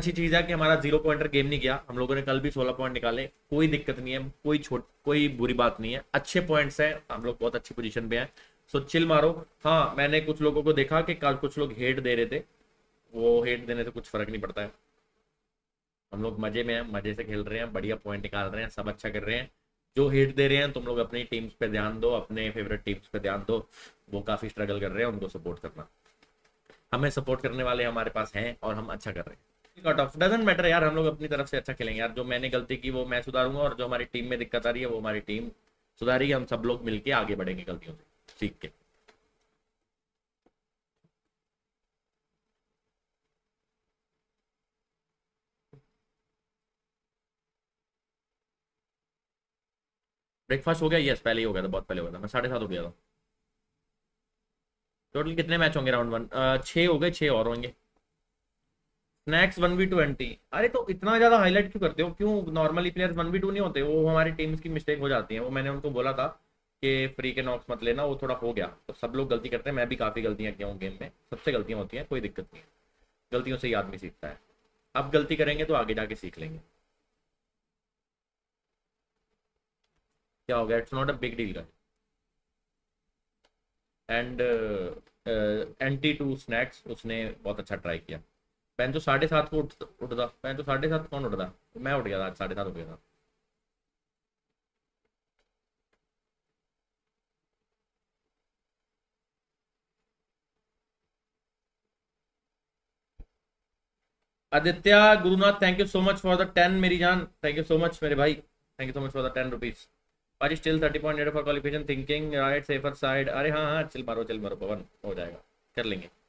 अच्छी चीज़ है कि हमारा 0 पॉइंटर गेम नहीं गया, हम लोगों ने कल भी 16 पॉइंट निकाले, कोई दिक्कत नहीं है, कोई बुरी बात नहीं है, अच्छे पॉइंट्स हैं, हम लोग बहुत अच्छी पोजीशन पे हैं। सो चिल मारो। हाँ, मैंने कुछ लोगों को देखा कि कल कुछ लोग हेट दे रहे थे, वो हेट देने से कुछ फर्क नहीं पड़ता है। हम लोग मजे में हैं, मजे से खेल रहे हैं, बढ़िया पॉइंट निकाल रहे हैं, सब अच्छा कर रहे हैं। जो हेट दे रहे हैं, तुम लोग अपनी टीम्स पे ध्यान दो, अपने फेवरेट टीम्स पे ध्यान दो, वो काफी स्ट्रगल कर रहे हैं, उनको सपोर्ट करना। हमें सपोर्ट करने वाले हमारे पास हैं और हम अच्छा कर रहे हैं। कट ऑफ डजेंट मैटर यार, हम लोग अपनी तरफ से अच्छा खेलेंगे यार। जो मैंने गलती की वो मैं सुधारूंगा, और जो हमारी टीम में दिक्कत आ रही है वो हमारी टीम सुधारेगी। हम सब लोग मिलके आगे बढ़ेंगे गलतियों से सीख के। ब्रेकफास्ट हो गया? यस, पहले ही हो गया था, बहुत पहले हो गया था, मैं 7:30 हो गया था। टोटल कितने मैच होंगे? राउंड वन 6 हो गए, 6 और होंगे। Snacks 1v20? अरे तो इतना ज्यादा हाईलाइट क्यों करते हो? क्यों नॉर्मली प्लेयर्स 1v2 नहीं होते? वो हमारी टीम्स की मिस्टेक हो जाती है, वो मैंने उनको बोला था कि फ्री के नॉक्स मत लेना, वो थोड़ा हो गया। तो सब लोग गलती करते हैं, मैं भी काफी गलतियां किया हूँ गेम में, सबसे गलतियां होती हैं, कोई दिक्कत नहीं है, गलतियों से ही आदमी सीखता है। अब गलती करेंगे तो आगे जाके सीख लेंगे। क्या हो गया? It's not a big deal का। एंड NT2 स्नैक्स, उसने बहुत अच्छा ट्राई किया। पैन तो 7:30 को उठता, पैन तो 7:30 कौन उठता? मैं उठ गया था आज, 7:30 हो गया था। Aditya Gurunath, thank you so much for the 10 मेरी जान, थैंक यू सो मच मेरे भाई, thank you so much for the 10 rupees. आज still 30 point for qualification, thinking right safer side. अरे हाँ हाँ, चिल मारो पवन, हो जाएगा, कर लेंगे।